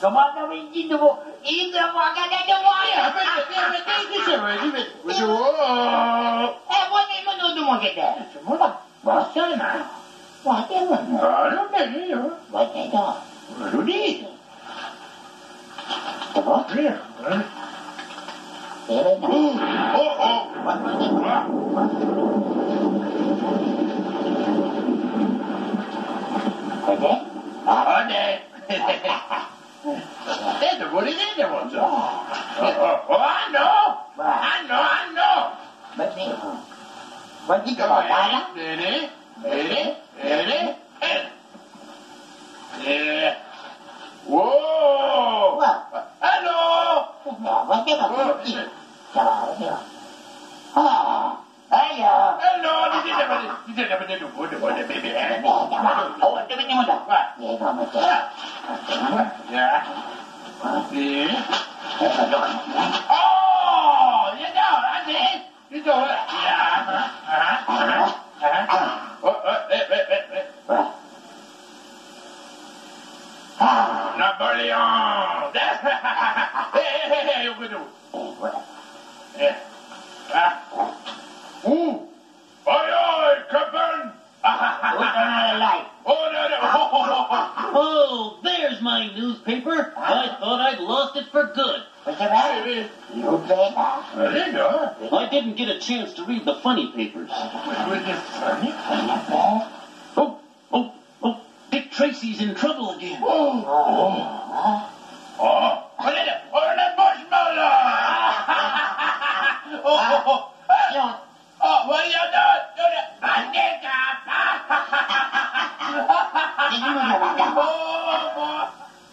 Domanda vencindo mo. Indra mo agad na domanda. Buwan na yung manudo mo kita. Sumula. Basta na. Basta mo. Ano na niyo? Basta ito. Ano di? Diba? Pero na. Pwede? Pwede. Dito mo rin dito mo. Ano? Ba't di ka matala? Wow! Ano? Ba't di ka matala? Ayo. Hello, dito naman dito po, baby. Tingnan mo daw. Ito mo siya. Yeah. Oh, you know, that's it. You do it. Yeah. Napoleon. Hey, you can do. Yeah. Oi, Captain. Oh, there's my newspaper. I thought I'd lost it for good. What's the matter? You better. I didn't get a chance to read the funny papers. Oh, Dick Tracy's in trouble again. Oh,